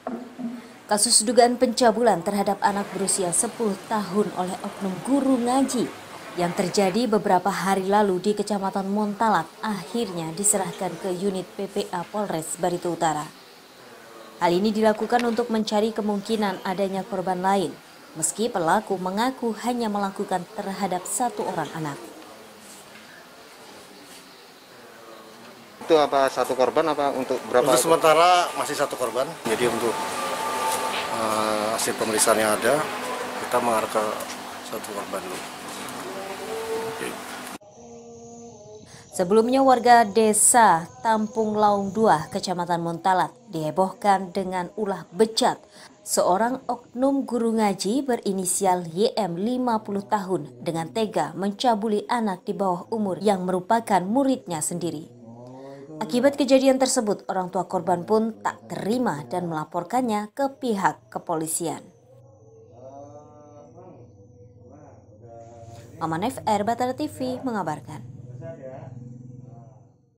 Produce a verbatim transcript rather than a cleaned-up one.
Kasus dugaan pencabulan terhadap anak berusia sepuluh tahun oleh oknum guru ngaji yang terjadi beberapa hari lalu di Kecamatan Montalat akhirnya diserahkan ke unit P P A Polres Barito Utara. Hal ini dilakukan untuk mencari kemungkinan adanya korban lain, meski pelaku mengaku hanya melakukan terhadap satu orang anak. Itu apa satu korban apa untuk berapa? Untuk sementara masih satu korban, jadi untuk uh, hasil pemeriksaan yang ada kita mengarah ke satu korban dulu. Okay. Sebelumnya warga desa Tampung Laung dua, Kecamatan Montalat dihebohkan dengan ulah bejat seorang oknum guru ngaji berinisial Y M lima puluh tahun dengan tega mencabuli anak di bawah umur yang merupakan muridnya sendiri. Akibat kejadian tersebut, orang tua korban pun tak terima dan melaporkannya ke pihak kepolisian. Maman F R Batara T V mengabarkan.